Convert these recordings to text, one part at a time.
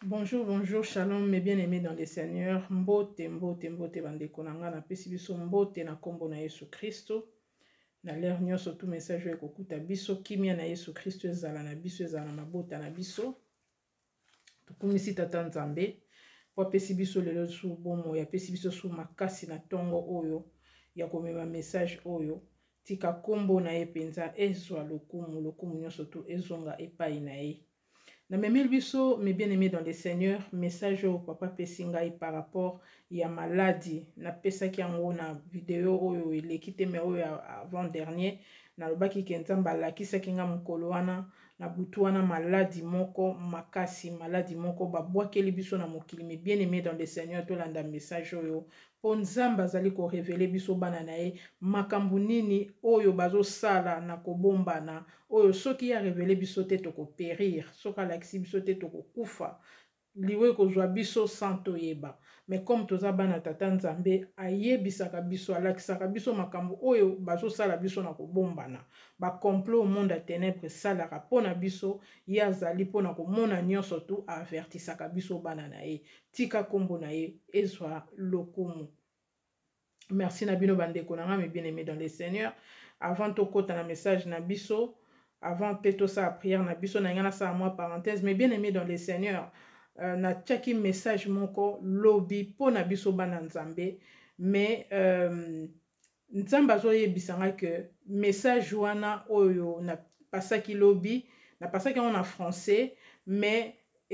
Bonjour, bonjour, shalom, mes bien-aimés dans les Seigneurs. Mbote, mbote, mbote, bandeko nanga na pesi biso mbote na kombo na Yesu Kristo. Na l'air nyonso tout message ekokuta biso kimia na Yesu Kristo ezala na biso ezala na mabota na biso. Tukumisi tata Nzambe po apesi biso lelo su bomo ya pesi biso su makasi na tongo oyo ya komema message oyo tika kombo na ye penza ezwa lokumu nyonso tu ezonga epai na ye. Na memeli biso, mes bien-aimés dans le Seigneur, message au papa pesingai par rapport ya maladie. Na pesa ki yango na vidéo oyo elekite me oyo avant dernier na lobaki kenzamba la kisa kinga mukolo wana na butu wana maladie moko makasi maladie moko babwakeli biso na mokili. Mes bien-aimés dans le Seigneur, to landa message oyo po nzamba azali ko révéler biso bana na ye makambu nini oyo bazo sala na kobombana oyo soki ya révéler biso te toko périr soka lakisi biso te toko kufa liwe kozwa biso santo yeba. Mais comme toza bana tata Nzambe ayebisaka biso alakisaka biso makambu oyo bazo sala biso na kobombana ba complot au monde à ténèbres salaka pona biso ya azali pona komona nyonso tu avertisaka biso bana na ye tika kombo na ye ezwa lokumu. Merci na bino bandeko na nga mes bien-aimés dans le Seigneur. Avant to kota na message na biso, avant peto sa prière na biso na ngana sa moi parenthèse, mes bien-aimés dans le Seigneur, na tchaki message moko lobby po na biso bana Nzambe, mais Nzamba zo yebisanga que message wana oyo na pasaki lobby, na pasaki en français, mais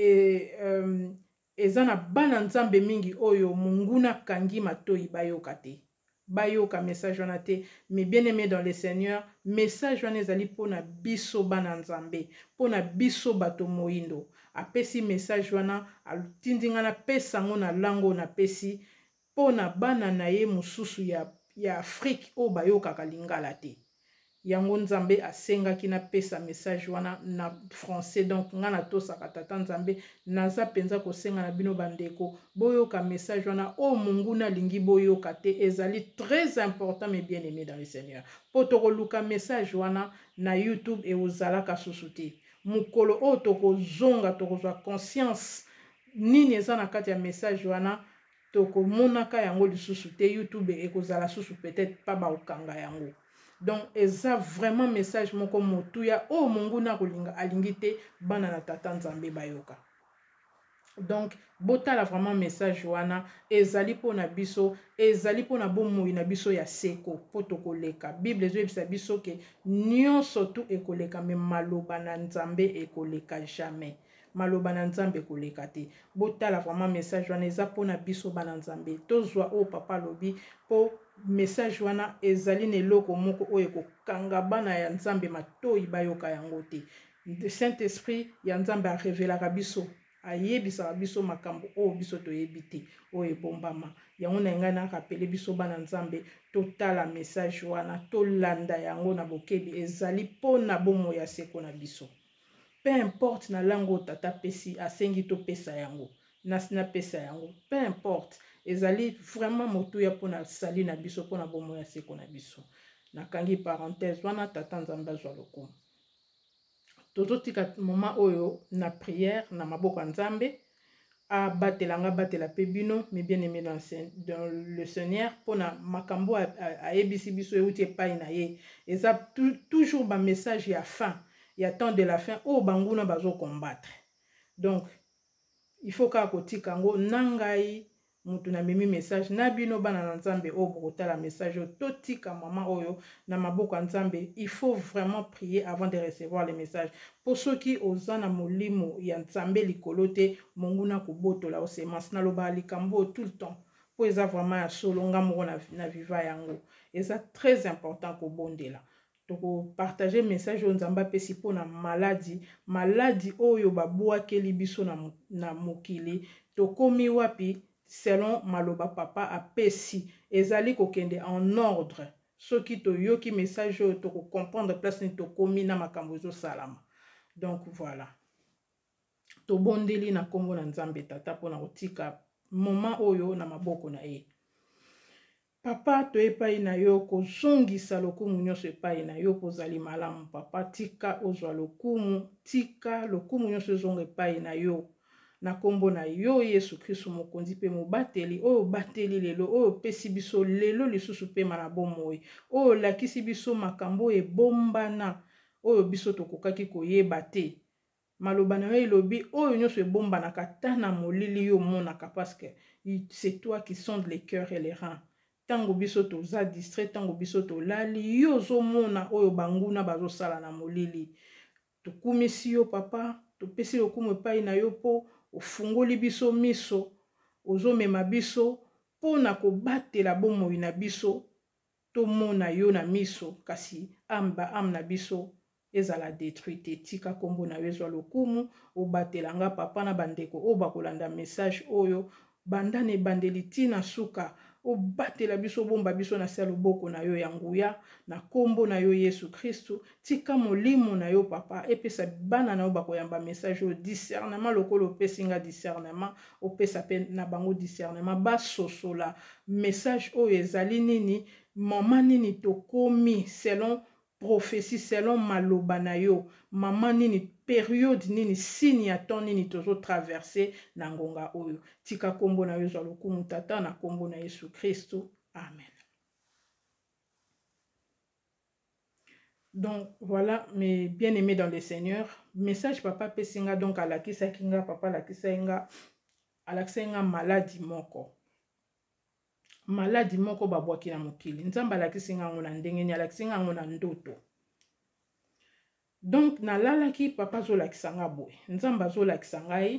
eza na bana Nzambe mingi oyo munguna kangi matoi bayoka te. Bayoka message wana te. Mais bien-aimés dans le Seigneur, message wana ezali pona biso bana Nzambe, pona biso bato moindo. Apesi message wana altindinga na pesa ngo na lango na pesi pona bana na ye mususu ya Afrique o bayoka kalingala te. Yango Nzambe asengaki na pesa message wana na français. Donc ngana tosaka tata Nzambe naza penza kosenga na bino bandeko boyoka message wana o munguna lingi boyoka te ezali très important mes bien-aimés dans le Seigneur. Poto luka message wana na YouTube e ozalaka susu te. Mukolo o toko zonga toko zwa conscience nini eza na kati ya message wana toko monaka yango lisusu te YouTube e kozala susu peut-être pas ba okanga yango. Donc eza vraiment message moko motuya o munguna kolinga alingite bana na tata Nzambe bayoka. Donc botala vraiment message wana ezali pona biso ezali pona bomoi na biso ya seko poto koleka. Bible ezo yebisa biso ke nyonso tu ekoleka mais maloba na Nzambe ekoleka jamais. Maloba na Nzambe koleka te. Botala vraiment message wana eza pona biso bana Nzambe. Tozwa o papa lobi po message wana ezali ne loko moko oyo kokanga bana ya Nzambe matoi bayoka yango te. Saint-Esprit ya Nzambe a révélaka biso ayebisa biso makambo o biso toyebi te o ebombama. Yango na ngai na rappeler biso bana Nzambe totala message wana tolanda yango na bokebi ezali pona bomo ya seko na biso. Peu importe na lango tata pesi asengi to pesa yango na pesa yango peu importe ezali vraiment motuya pona sali na biso pona bomo ya seko na biso. Nakangi parenthèse wana tata Nzambe azwa lokumu. Tozotika moment oyo na prière na maboko Nzambe a batelanga batela pe bino mes bien-aimés dans le Seigneur pona makambo a ebisi biso euti epai na ye eza toujours ba message ya fin ya temps de la fin o banguna bazo combattre. Donc il faut ka kotika ngo nangai mutu na memi message na bino bana na Nzambe o botala message totika mama oyo na maboko Nzambe. Il faut vraiment prier avant de recevoir les messages. Pour ceux qui osana molimo ya Nzambe likolote monguna kobotola o semence na loba likambo tout le temps. Po eza vraiment ya solonga moko na viva yango. Eza très important ko bondela. Toko partager message o Nzamba pesi po na maladie oyo babwakeli biso na mokili tokomi wapi selon maloba papa apesi ezali kokende en ordre soki toyoki message oyo toko comprendre place ni tokomi na makambo ezo salama. Donc voilà tobondeli na kombo na Nzambe tata pona kotika moment oyo na maboko na ye. Papa to epai na yo kozongisa lokumu nyonso epai na yo kozali malamu papa tika ozwa lokumu tika lokumu nyonso ezonga epai na yo na kombo na yo Yesu Kristo mokonzi pe mobateli oyo bateli lelo oyo pesi biso lelo lisusu pe na bomoi oyo lakisi biso makambo ebombana oyo biso tokokaki koyeba te maloba na yo elobi oyo nyonso ebombanaka ta na molili yo monaka parce que c'est toi qui sondes les cœurs et les reins tango biso toza distrait tango biso tolali yo ozomona oyo banguna bazosala na molili tokumisi yo papa topesi lokumu epai na yo po ofungoli biso miso ozomema biso po na kobatela bomoi na biso tomona yo na miso kasi amba na biso ezala détruite tika kombo na yo ezwa lokumu obatelanga papa na bandeko oyo bakolanda message oyo bandane ebandeli tina suka obatela biso bomba biso na se loboko na yo ya nguya na kombo na yo Yesu Kristo tika molimo na yo papa epesa bana na yo bakoyamba message oyo discernement lokolo opesinga discernement opesa pe na bango discernement basosola message oyo ezali nini mama nini tokomi selon prophétie selon maloba na yo mama nini période nini signe ya temps nini tozo traverser na ngonga oyo tika kombo na yo zwa lokumu tata na kombo na Yesu Kristo amen. Donc voilà mes bien-aimés dans le Seigneur message papa pesinga donc alakisa kinga papa alakisa inga maladie moko babwaki na mokili nzamba alakisi nga ngona ndenge ni alakisi nga ngona ndoto donc nalalaki papa zolakisa nga boye nzamba zolakisa ngai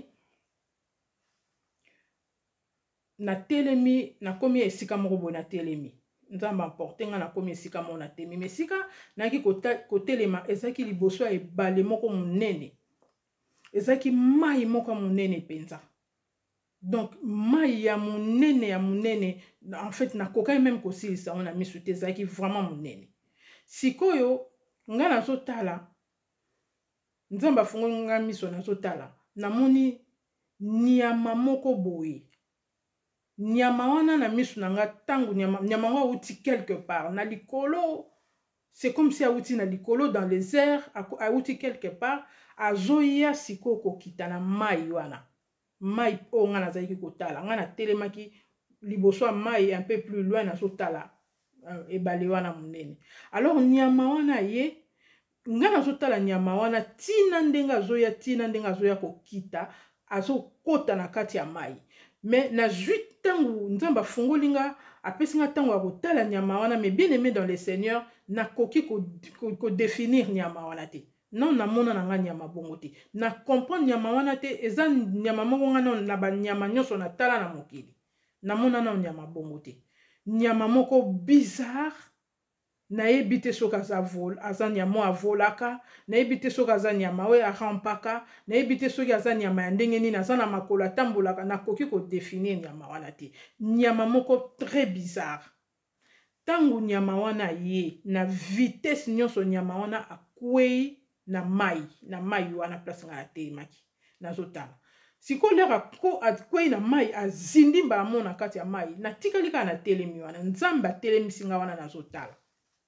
na telemi na komi esika moko boye na telemi nzamba porte nga na komi esika moko na telemi mesika naki kotelema ezaki liboso ya ebale moko monene ezaki mai moko monene penza. Donc mai ya munene en fait na kokai même kosilisa on a mis sous tes aki vraiment munene sikoyo nga na zotala nzamba fungo nga miso na zotala namoni nyama moko boye nyama wana na miso na nga tangu nyama wa uti quelque part na likolo c'est comme si a uti na likolo dans les airs a uti quelque part azoya sikoko kitana mai wana mai o nga nazalaki kotala nga na telemaki liboso mai un peu plus loin na sotala ebale wana munene alors nyama wana ye nga na sotala nyama wana tina ndenga zoya kokita azokota na kati ya mai mais na zuit tangu nzamba fungolinga apesinga tangu ya kotala nyama wana mais bien aimé dans le Seigneur na koki ko définir nyama wana te non na mona na nga nyama bongo te na comprendre nyama wana te eza nyama moko nga na ba nyama nyonso na tala na mokili na mona na nyama bongo te nyama moko bizarre na yebite soka za vol aza nyama avolaka na yebite soka aza nyama we arampaka na yebite soka aza nyama ya ndenge nini aza na makolo tambolaka na koki ko définir nyama wana te nyama moko très bizarre tangu nyama wana ye na vitesse nyonso nyama wana akwei na mai wana place nga telemaki nazotala siko lera ko akwei na mai azindi mba amona kati ya mai na tikalika na telemi wana nzamba telemisi nga wana nazotala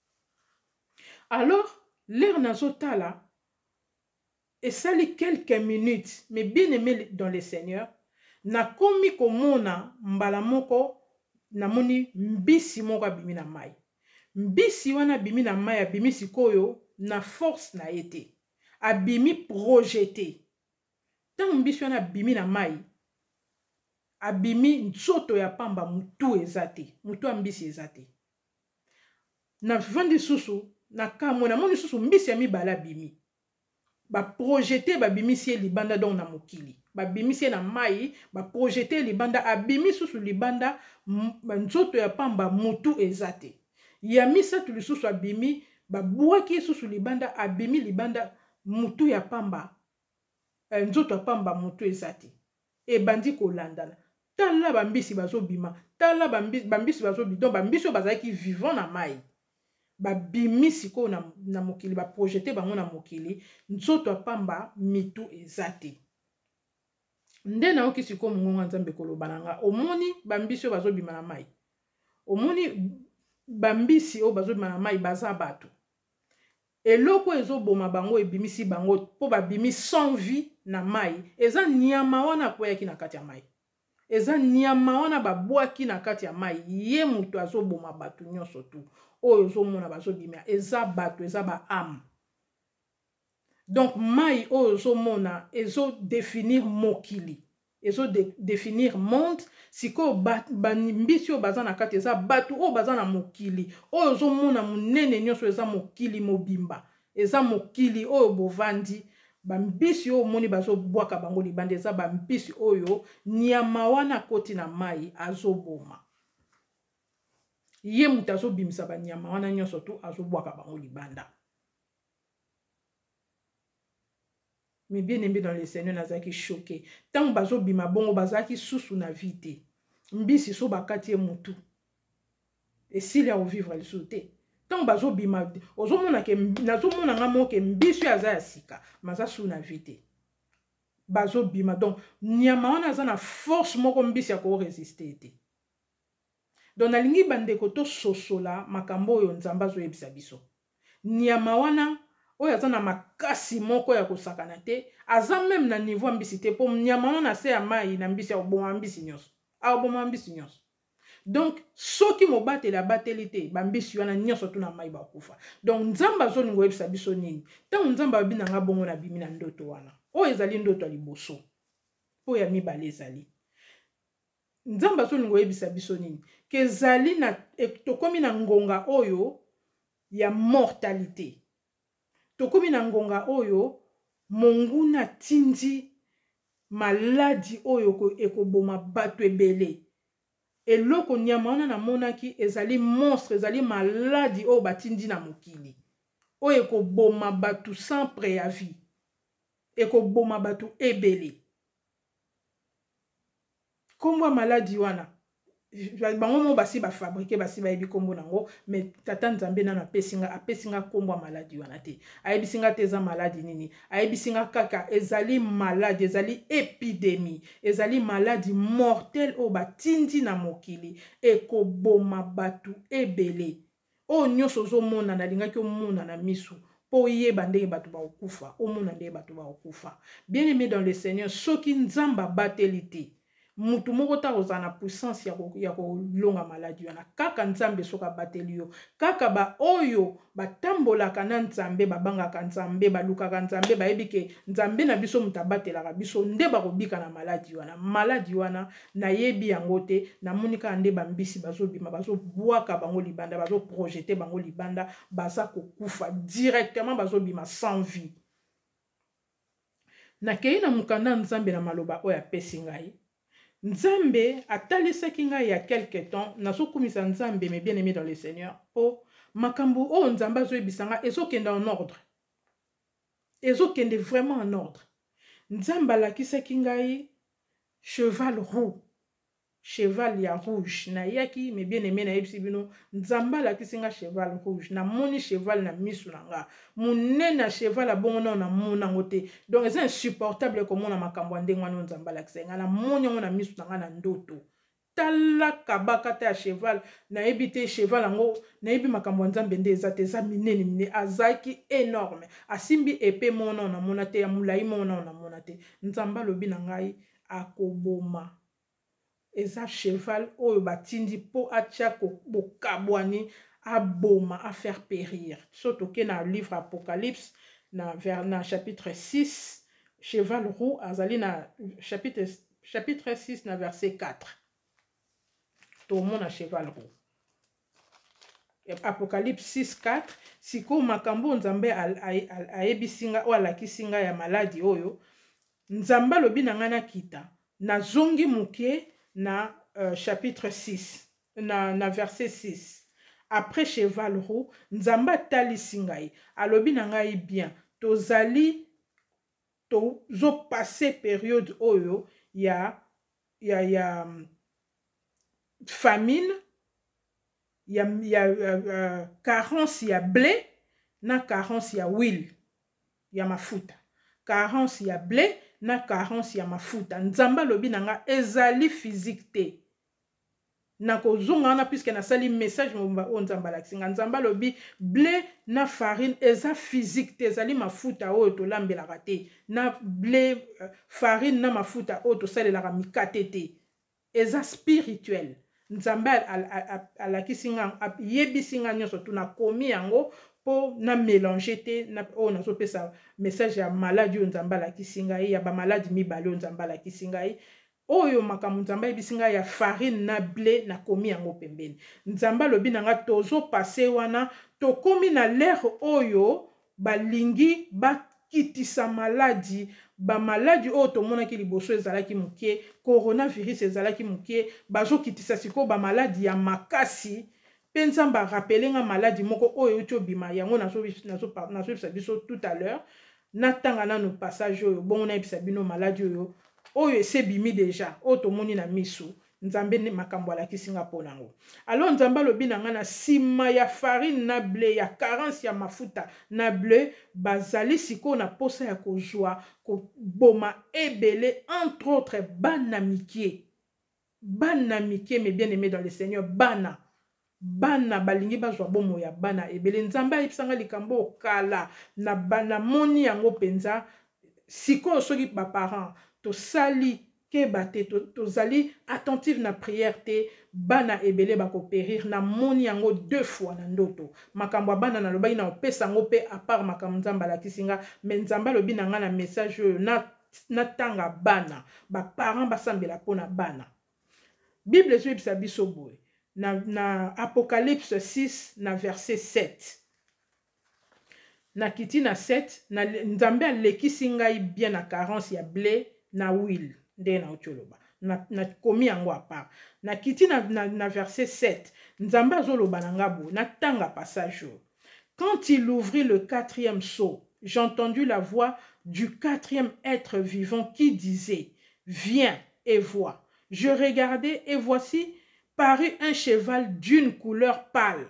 alors l'air nazotala esali quelques minutes mais bien aimé dans le Seigneur na komi komona mbala moko namoni mbisi moko abimi na mai mbisi wana abimi na mai abimi sikoyo na force na été abimi projeté tant mbisi wana abimi na mai abimi nzoto ya pamba mutu ezate mutu ambisi ezate na vandi susu na kamona moni susu mbisi ya mibala abimi ba projeté babimi si libanda donc na mokili babimi si na mai ba projeté libanda abimi susu libanda nzoto ya pamba mutu ezate ya misatu lisusu abimi babwaki susu libanda abimi libanda mutu ya pamba nzoto ya pamba mutu ezate e bandi kolandana tala bambisi bazobima tala bambisi bazobima donc bambisi bazaki vivant na mai babimi siko na mokili ba projeté bango na mokili nzoto ya pamba mitu ezate nde na oki siko mungonga nzambe koloba nanga omoni bambisi bazobima na mai omoni bambisi o bazobima na mai baza bato eloko ezoboma bango ebimisi bango po babimi sans vie na mai eza nyama wana kweyaki na kati ya mai eza nyama wana babwaki na kati ya mai ye mutu azoboma bato nyonso tu oyo ozomona bazobimia eza bato eza ba âme. Donc mai oyo ozomona ezodefinir mokili ezodefinir monde sikoyo mbisi oyo baza na kati eza bato oyo baza na mokili oyo ozomona monene nyonso eza mokili mobimba eza mokili oyo bovandi bambisi oyo omoni bazobwaka bango libanda eza bambisi oyo nyama wana koti na mai azoboma ye mutu azobimisa banyama wana nyonso tu azobwaka bango libanda. Mais bien aimé dans le Seigneur nazaki choqué tant bazobima bongo bazaki susu na vite mbisi so bakati mutu et s'il y a au vivre le sauté tant bazobima ozomona ke nazomona ngamo ke mbisi aza ya sika maza su na vite bazobima donc nyama wana aza na force moko mbisi ya ko résister te. Donc nalingi bandeko to sosola makambo oyo nzamba azoyebisa biso nyama wana oyo aza na makasi moko ya kosakana te aza même na niveau mbisi te po nyama wana se ya mai na mbisi ya oboma mbisi nyonso aboma mbisi nyonso. Donc soki mobateli abateli te bambisi wana nyonso tu na mai bakufa. Donc nzamba azolingo yebisa biso nini ntango nzamba abi nanga bongo na bimi na ndoto wana oyo ezali ndoto ya liboso po ya mibale ezali nzamba azolingo yebisa biso nini ke ezali na tokomi na ngonga oyo ya mortalité tokomi na ngonga oyo monguna tindi maladi oyo ekoboma bato ebele eloko nyama wana namonaki ezali monstre ezali maladi oyo batindi na mokili oyo ekoboma bato sans préavis ekoboma bato ebele kombo maladi wana bango mo basi ba fabriquer basi ba yebi kombo nango mais tata nzambe nana apesinga kombo maladi wana te ayebisinga te eza maladi nini ayebisinga kaka ezali maladi ezali épidémie ezali maladi mortelle o batindi na mokili ekoboma batu ebele o nyonso ozomona nalingaki omona na misu po yeba ndenge bato bakokufa omona ndenge bato bakokufa. Bien aimé dans le Seigneur soki nzamba bateli te mutu moko ta ozana puissance ya kolonga maladi wana kaka nzambe soka bateli yo kaka ba oyo batambolaka na nzambe babangaka nzambe balukaka nzambe bayebike nzambe na biso mutu abatelaka biso nde bakobika na maladi wana nayebi yango te namonika nde bambisi bazobima bazobwaka bango libanda bazoprojete bango libanda baza kokufa directement bazobima sans vie. Nakei na mukanda nzambe na maloba oyo apesi ngai Nzambe atalisaki ngai il y a quelque temps nazokumisa nzambe mais bien aimé dans le Seigneur po makambo o nzamba zoyebisanga ezokenda en ordre ezokende vraiment en ordre. Nzamba lakisaki ngai cheval roux cheval ya rouge na yaki mais bien aimé na yebisi bino nzamba lakisi nga cheval rouge na moni cheval na misu na nga munene na cheval abongo na mona ngote donc c'est insupportable komona makambo ndenge wana nzamba lakisi nga na moni ngo na misu na nga na ndoto tala kabaka ta cheval na yebite cheval ango na yebi makambo nzambe nde ezate za minene azaki énorme asimbi épée mona na mona te ya mulai mona na mona te nzamba lobi na ngai akoboma eza cheval oyo batindi po atia bokabwani aboma à faire périr. Surtout que dans le livre Apocalypse na chapitre 6 cheval roux azali na chapitre 6 na verset 4 tout le monde a cheval roux. Apocalypse 6 4 siko makambo nzambe ayebisinga o alakisinga ya maladi oyo nzamba lobi na ngana kita na zongi muke na chapitre 6 na verset 6 après cheval roux nzamba talisi ngai alobi na ngai bien tozali tozo passer période oyo ya famine ya carence ya blé na carence ya huile ya mafuta carence ya blé na carence ya mafuta nzamba lobi nanga ezali physique te na kozonga wana puisque nasali message mobimba oyo nzambe alakisinga. Nzambe alobi blé na farine eza physique te, ezali mafuta oyo tolambelaka te. Na blé farine na mafuta oyo tosalelaka mikate te, eza spirituel. Nzambe alakisinga yebisinga nyonso tunakomi yango po na mélanger te na oyo nazopesa message ya maladie oyo nzambe alakisinga ya ba maladie mibale oyo nzambe alakisinga oyo makambo nzambe ayebisinga ya farine na blé na komi yango pembeni. Nzambe alobi nanga tozo pase wana tokomi na l'ère oyo balingi bakitisa maladie, ba maladie oyo tomonaki liboso ezalaki mokie, coronavirus ezalaki mokie, bazokitisa siko ba maladie ya makasi. Pe nzambe arapelenga maladie moko oyo euti obima yango nazobisa biso tout à l'heure natanga nano passage oyo bongo nayebisa bino maladie oyo esebimi deja oyo tomoni na miso. Nzambe makambo alakisinga mpo nango. Alors nzambe alobi na nga na nsima ya farine na blé ya carence ya mafuta na blé bazali sikoyo na posa ya kozwa koboma ebele entre autres bana mikie mes bien-aimés dans le Seigneur. Bana balingi bazwa bomo ya bana ebele. Nzambe ayebisanga likambo okala na bana moni yango penza sikoyo soki baparent tosali keba te tozali attentive na prière te bana ebele bakopérir na moni yango 2 fois na ndoto. Makambo bana na lobaki na opesa yango pe à part makambo nzambe alakisinga mais nzambe alobi na nga na message oyo na tanga bana baparent basambela mpona bana. Bible ezobisa biso boye na Apocalypse 6 na verset 7 na kiti na 7 na nzambe alekisi ngai bien na carence ya blé na huile nde na otoloba na komi yango à part na kiti na verset 7 nzambe azoloba na ngabo na tanga passage. Quand il ouvrit le 4e sceau, j'ai entendu la voix du 4e être vivant qui disait viens et vois. Je regardais et voici parut un cheval d'une couleur pâle.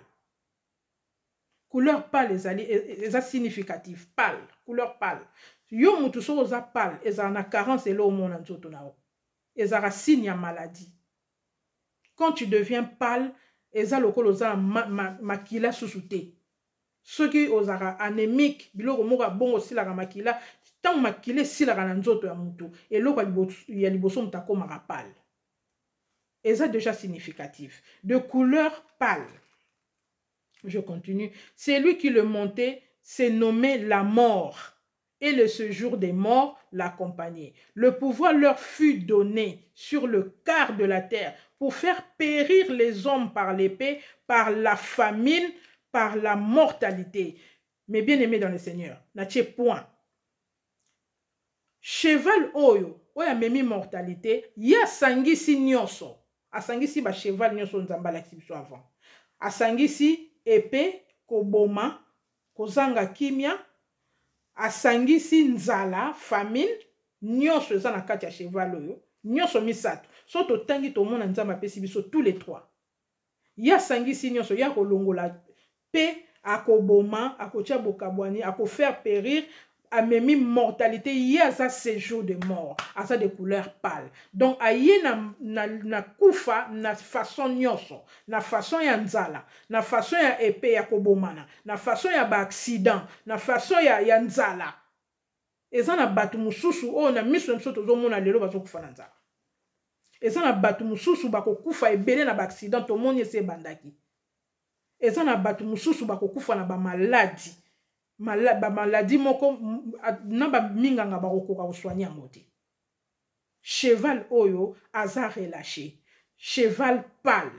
Couleur pâle est significatif. Pâle, couleur pâle. Yo mutu so oza pâle, eza na carence elo au monde nzoto na o. Eza ra signe ya maladie. Quand tu deviens pâle, eza lokolo oza makila susute. Ceux qui osara anémique, biloko moka bongo silaka makila, tant makile silaka na nzoto ya mutu, eloko ya liboso mutako maka pâle. Et ça déjà significatif. De couleur pâle. Je continue. C'est lui qui le montait, s'est nommé la mort. Et le séjour des morts l'accompagnait. Le pouvoir leur fut donné sur le quart de la terre pour faire périr les hommes par l'épée, par la famine, par la mortalité. Mais bien aimés dans le Seigneur, n'a-t-il point. Cheval oyo, oya memi mortalité, ya sangisi nyonso. Asangisi ba cheval nyonso nzamba la kibiso avant. Asangisi épée, koboma, kozanga kimia, asangisi nzala, famine, nyonso eza na kati ya cheval oyo, nyonso misato. So to tangi to mona nzamba pesi biso tous les 3. Ya sangisi nyonso ya kolongola pe akoboma, akotia bokabwani, ako faire périr a memi mortalité, il y a ça séjour de mort, à ça de couleur pâle. Donc aye na kufa na façon nyonso, na façon ya nzala, na façon ya épée ya kobomana, na façon ya ba accident, na façon ya nzala. Eza na batu mususu o na miso mso tozo mona lelo bazo kufa na nzala. Eza na batu mususu bako kufa ebele na ba accident to moni ese bandaki. Eza na batu mususu bako kufa na ba maladie. Ba maladie moko na ba minganga bakokoka kosoigner yango te. Cheval oyo aza relâché. Cheval pâle.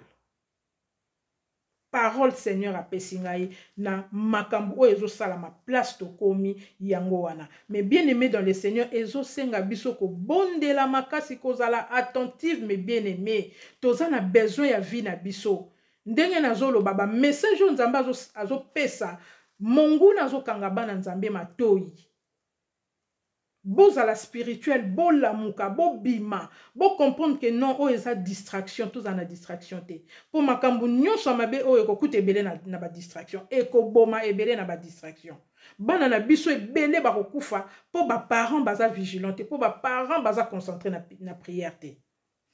Parole Seigneur apesi ngai na makambo oyo ezosala ma place tokomi yango wana. Mais bien aimé dans le Seigneur, ezosenga biso ko bondela makasi kozala attentive mais bien aimé. Tozana besoin ya vie na biso. Ndenge nazolo baba message on nzamba azopesa monguna azokanga bana nzambe matoi. Bozala spirituel, bo lamuka, bo bima, bo comprendre que non, o eza distraction, tous en a distraction te. Pour makambu nyonso mabe o ekokuta ebele na ba distraction, ekoboma ebele na ba distraction. Bana na biso ebele ba kokufa, po ba parents baza vigilant te, po ba parents baza concentré na prière te.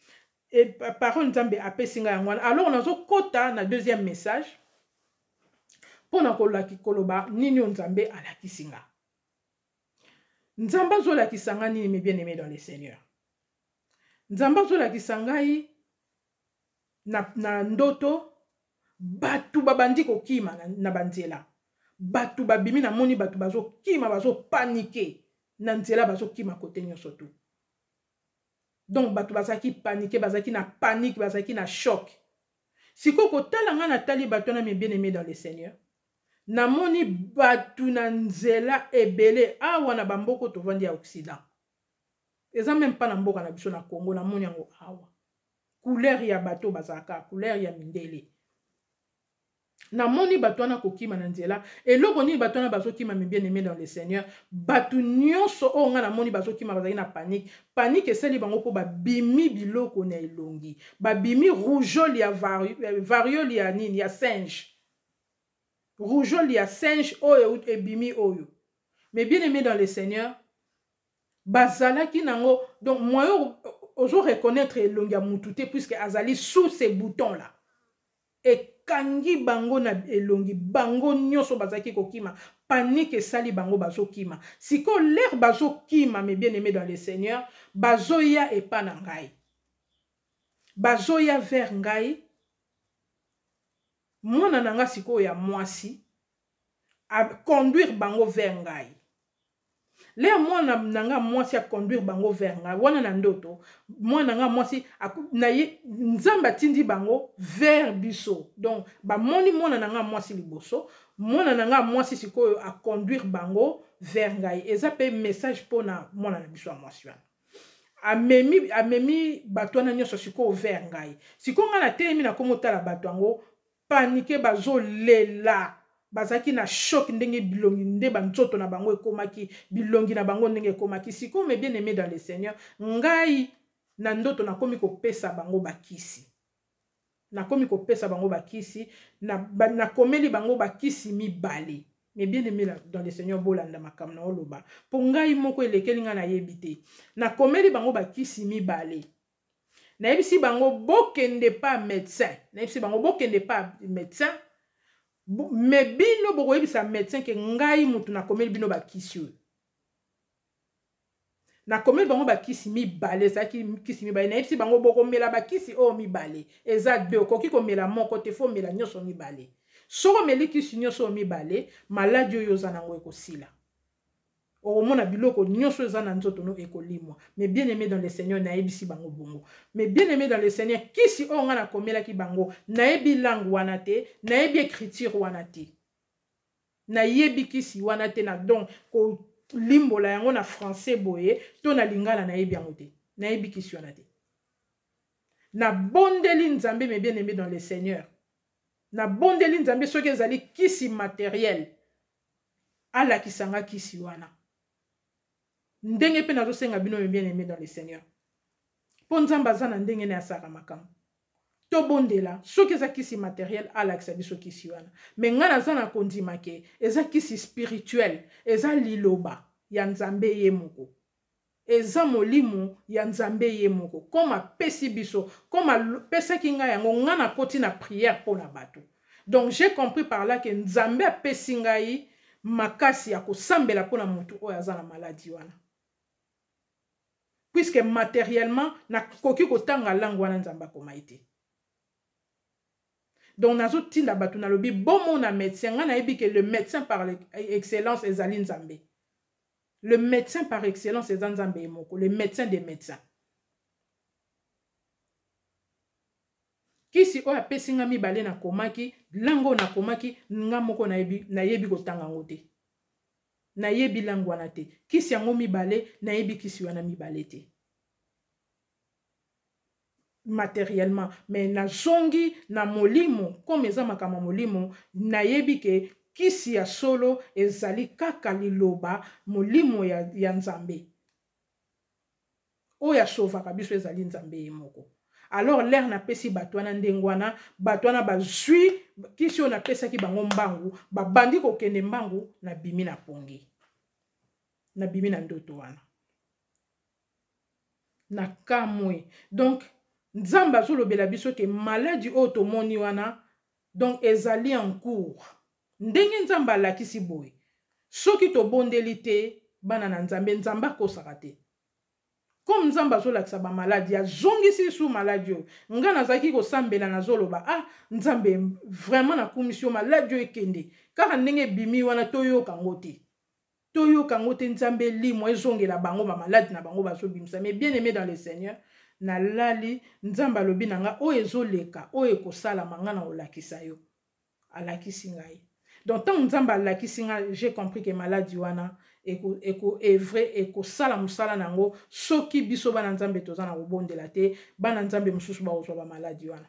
et parole nzambe apesinga yango wana. Alors nazokota na deuxième message mpona koloba nini oyo nzambe alakisinga. Nzambe azolakisa nga nini, mes bien-aimés dans le Seigneur? Nzambe azolakisa ngai na ndoto batu babandi kokima na banzela. Batu babimi na moni batu bazokima bazopanike na nzela, bazokima kote nyonso tu. Donc batu bazaki panike, bazaki na panique, bazaki na choc. Siko kotala nga natali batu na mes bien-aimés dans le Seigneur. Na moni batu na nzela ebele awa na bamboko tovandi ya Occident. Eza même pas na mboka na biso na Congo, na moni yango awa. Couleur ya bato bazaka, couleur ya mindele. Na moni bato wana kokima na nzela, eloko ni bato wana bazokima, mes bien-aimés dans le Seigneur. Batu nyonso o nga na moni bazokima bazaki na panique. Panique esali bango po babimi biloko na elongi. Babimi rougeole ya variole ya nini ya singe. Rougeole ya singe oyo ebimi oyo. Mais bien-aimés dans le Seigneur, bazalaki nango, donc moi ozo reconnaître elongi ya mutute puisque azali sous ces boutons là. Et kangi bango na elongi bango nyonso bazaki kokima, panique esali bango bazokima. Siko l'air bazokima, mes bien-aimés dans le Seigneur, bazoya epa na ngai. Bazoya vers ngai. Mwana nanga siko ya mwasi a conduire bango vers ngai. Le mwana nanga mwasi a conduire bango vers ngai. Wana na ndoto mwana nanga mwasi na ye nzamba tindi bango vers biso. Donc ba moni mwana nanga mwasi liboso, mwana nanga mwasi siko a conduire bango vers ngai. Eza pe message pona mwana na biso a mwasi wana. Amemi bato na nyonso siko vers ngai. Siko nga na telemi na komotala bato yango panique bazo lela. Bazaki na choc ndenge bilongi nde banzoto na bango ekomaki, bilongi na bango ndenge ekomaki. Siko mes bien-aimés dans le Seigneur, ngai na ndoto nakomi kopesa bango bakisi. Nakomi kopesa bango bakisi, nakomeli bango bakisi mibale. Mes bien-aimés dans le Seigneur, bolanda makambo na oloba. Po ngai moko elekeli nga na yebite. Nakomeli bango bakisi mibale. Nayebisi bango bokende pa médecin. Nayebisi bango bokende pa médecin. Mais bino boko yebisa médecin ke ngai mutu nakomeli bino bakisi oyo. Nakomeli bango bakisi mibale, zaki kisi mibale. Nayebisi bango boko mela bakisi o mibale. Eza de okoki komela moko te fo mela nyonso mibale. Soko meli kisi nyonso mibale, maladi oyo za nango ekosila. Omona biloko nyonso eza na nzoto no ekolimwa. Mais bien-aimés dans le Seigneur, naebisi bango bongo. Mais bien-aimés dans le Seigneur, kisi o nga na komela ki bango, naebi langue wana te, naebi écriture wana te. Naebi kisi wana te na donc ko limbola yango na français boye, to na lingala naebi yango te. Naebi kisi wana te. Na bondeli nzambe, mes bien-aimés dans le Seigneur. Na bondeli nzambe soki ezali kisi matériel. Ala kisanga kisi wana. Ndenge pe nazosenga bino bien-aimés dans le Seigneur. Po nzamba za na ndenge na asaka makambo. To bondela soki eza kisi matériel ala kisa biso kisi wana. Mais nga naza na kondima ke eza kisi spirituel, eza liloba ya nzambe ye moko. Eza molimo ya nzambe ye moko. Koma pesi biso, koma pesa ki nga yango nga na koti na prière po na bato. Donc j'ai compris par là que nzambe a pesi ngai makasi ya kosambela po na mutu oyo aza na maladie wana. Puisque matériellement na koki kotanga langue wana nzamba koma ite. Donc nazo tinda batu na lobi bon na médecin nga na yebi que le médecin par excellence ezali nzambe. Le médecin par excellence ezali nzambe emoko, le médecin des médecins. Kisi oyo apesi nga mibale na komaki, lango na komaki nga moko na yebi kotanga ngo te. Na yebi langue wana te. Kisi yango mibale na yebi kisi wana mibale te. Matériellement, mais na zongi na molimo, comme eza makama molimo, na yebi ke kisi ya solo ezali kaka liloba molimo ya nzambe. Oya sovaka biso ezali nzambe emoko. Alors l'air na pesi batwana ndengwana, batwana bazui kisi o na pesa ki bango mbangu, ba bandi ko kende mbangu na bimi na pongi. Na bimi na ndoto wana. Na kamwe. Donc nzambe azolobela biso ke maladie oyo tomoni wana donc ezali en cours ndenge nzambe alakisi boye soki tobondeli te bana na nzambe nzambe akosaka te comme nzambe azolakisa bamaladi azongisi su maladi oyo nga nazalaki kosambela nazoloba nzambe vraiment nakumisi yo maladi oyo ekende kaka ndenge ebimi wana toyoka ngo te nzambe limo ezongela bango bamaladi na bango bazobimisa. Mais bien aimé dans le Seigneur nalali nzambe alobi na nga oyo ezoleka oyo ekosalama nga na olakisa yo alakisi ngai. Donc tant nzambe alakisi nga j'ai compris que maladi wana est vrai ekosala mosala nango soki biso bana nzambe toza na kobondela te bana nzambe mosusu bakozwa bamaladi wana.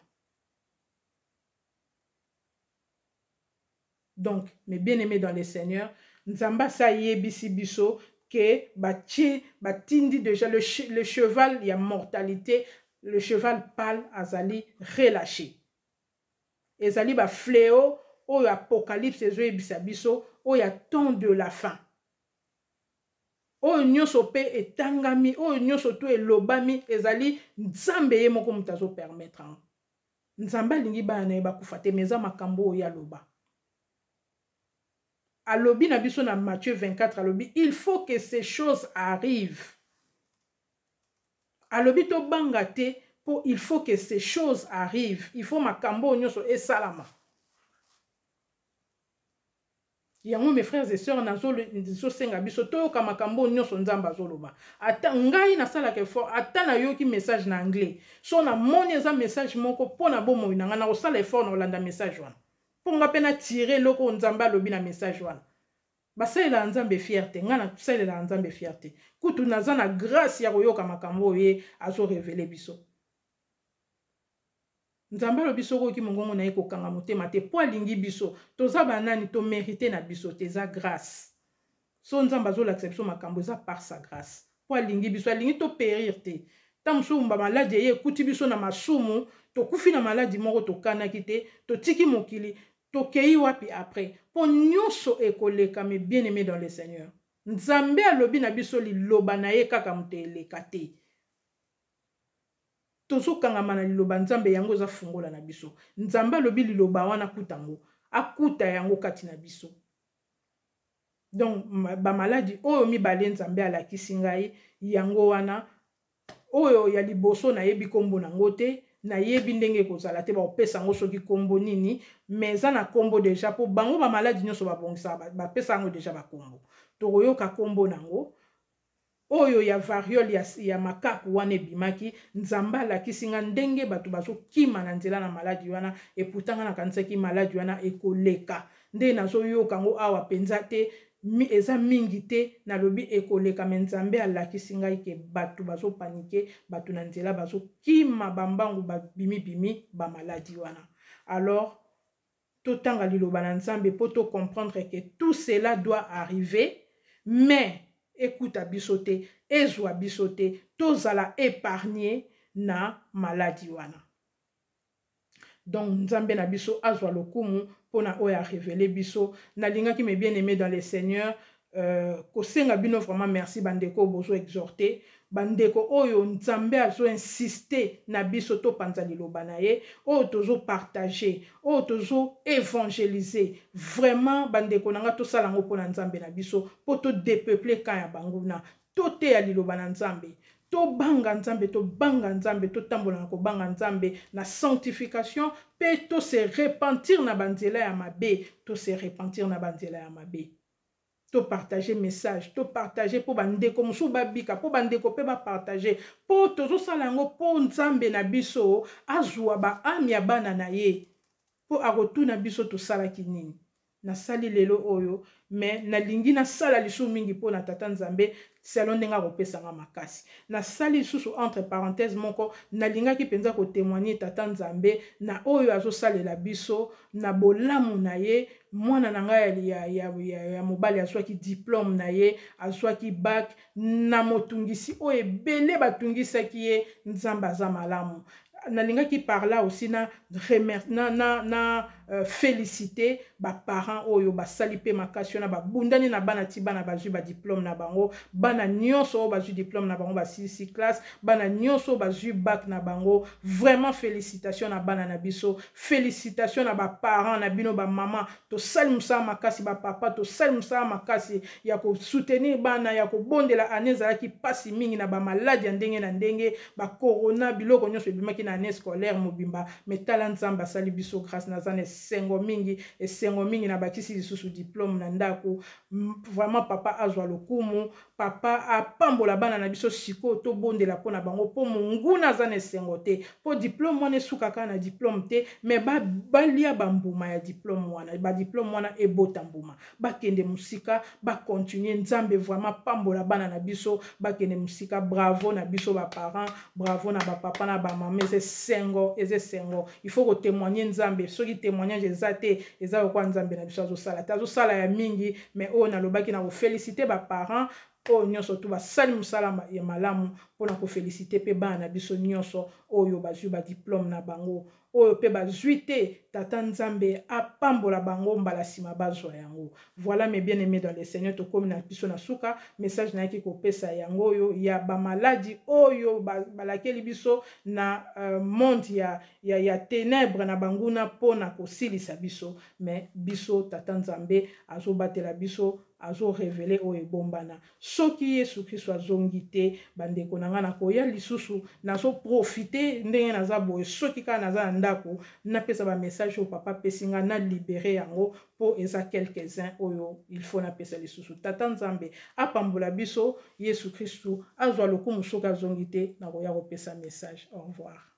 Donc mes bien-aimés dans le Seigneur nzambe sa yebisi biso que batindi déjà le cheval ya mortalité, le cheval pâle azali relâché ezali ba fléau oyo apocalypse ezoyebisa biso oyo ya temps de la fin oyo nyonso pe etangami oyo nyonso to elobami ezali nzambe ye moko moto azopermettre nzambe alingi bana na ye bakufa te mais eza makambo oyo aloba alobi na biso na Matthieu 24 alobi il faut que ces choses arrivent alobi to banga te po il faut que ces choses arrivent il faut makambo nyonso esalama. Yango mes frères et sœurs nazo senga biso toyoka makambo nyonso nzamba zoloba ata ngai nasala ke fort ata na yoki message na anglais so na moni eza message moko pona bomo na ngana osala effort na olanda message wana ponga pena tirer loko nzamba lobi na message wana basalela nzambe fierté ngana salela nzambe fierté kutu naza na grâce ya koyoka makambo ye azo révéler biso nzambe lo biso ko ki mongongo na ye ko kanga motema te po alingi biso toza banani to mériter na biso te za grâce so nzambe azo l'acception makambo za par sa grâce po alingi biso alingi to périr te tamso mba maladi ye kuti biso na masumu to kufi na maladi moko to kanaki te to tiki mokili to kei wapi après po nyonso ekoleka. Mais bien aimé dans le Seigneur nzambe alobi na biso liloba na ye kaka muteleka te tozo kangama na liloba nzambe yango za fungola na biso nzambe alobi liloba wana kutango akuta yango kati na biso. Donc ba maladi oyo mibale nzambe alakisi ngai yango wana oyo ya liboso na yebi kombo na ngote na yebi ndenge kozala te ba opesa ngo soki kombo nini mais za na kombo déjà po bango ba maladi nyonso ba bongisa ba pesa ngo déjà ba kombo tokoyoka kombo nango oyo ya variole ya makaku wana ebimaki nzamba alakisi nga ndenge bato bazokima na nzela na maladi wana eputanga na kanisaki maladi wana ekoleka nde nazoyoka ngo awa penza te eza mingi te nalobi ekoleka. Me nzambe alakisi ngai ke bato bazopanike bato na nzela bazokima bambangu babimibimi bamaladi wana. Alors totanga liloba na nzambe po to comprendre que tout cela doit arriver mais écoute bisote ezwa bisote tozala épargné na maladie wana. Donc nzambe na biso azwa lokumu pona oya révéler biso na linga ki me bien aimé dans le Seigneur kosenga bino vraiment merci bandeko bozo exhorter bandeko oyo nzambe azo insister na biso to panza liloba na ye oyo tozo partager oyo tozo évangéliser vraiment bandeko nanga to sala ngo pona nzambe na biso po to dépeupler ka ya banguna to te ya liloba na nzambe to banga nzambe to banga nzambe to tambola na ko banga nzambe na sanctification pe to se repentir na banzela ya mabe to se repentir na banzela ya mabe to partager message to partager po bandeko musu babika po bandeko pe ba partager po tozo sala ngo po nzambe na biso azwa ba ami ya bana na ye po akotuna biso to sala kinini na sali lelo oyo mais na lingi na sala lisu mingi po na tata nzambe selon ndenga kopesa nga makasi na sali susu entre parenthèses moko na linga ki penza ko témoigner tata nzambe na oyo azo salela biso na bolamu na ye mwana na ngai ya mobali azwaki diplôme na ye azwaki bac na motungisi oyo ebele batungisaki ye nzambe aza malamu. Nalingaki par là aussi na féliciter ba parents oyo basali pe makasi na babundani na bana ti bana bazwi ba diplôme na bango bana nyonso oyo bazwi diplôme na bango ba 6 classe bana nyonso bazwi bac na bango vraiment félicitations na bana na biso félicitations na ba parents na bino ba maman to sali musala makasi ba papa to sali musala makasi ya ko soutenir bana ya ko bondela année ezalaki pasi mingi na ba maladi ya ndenge na ndenge ba corona biloko nyonso ebimaki na année scolaire mobimba metala nzambe asali biso grâce na zane esengo mingi na bakisi lisusu diplôme na ndako vraiment papa azwa lokumu papa apambola bana na biso siko to bondela pona bango po monguna zane esengo te po diplôme wana esukaka na diplôme te mais balia bambuma ya diplôme wana ba diplôme wana ebota mbuma bakende musika bakontinue nzambe vraiment pambola bana na biso bakende musika bravo na biso ba parents bravo na ba papa na ba mama eze sengo il faut que témoigner nzambe soki témoignage eza te eza kwa nzambe na biso azosala ya mingi mais oyo nalobaki na koféliciter ba parents oyo nyonso tu basali mosala ya malamu mpona koféliciter mpe bana na biso nyonso oyo bazwi ba diplôme na bango oyo mpe bazwi te tata nzambe apambola bango mbala nsima bazwa yango. Voilà mes bien-aimés dans le Seigneur tokomi na biso na suka message nayaki kopesa yango oyo ya bamaladi oyo balakeli biso na monde ya ténèbre na banguna mpona kosilisa biso mais biso tata nzambe azobatela biso azo révélé oyo ebombana soki Yesu Kristo azongi te bandeko na nga na koya lisusu nazo profiter ndenge naza boye soki kaka naza na ndako napesa ba message au papa pesinga na libérer yango po eza quelques-uns oyo il faut napesa lisusu tata nzambe apambola biso Yesu Kristo azwa lokumu soki azongi te na koya kopesa message. Au revoir.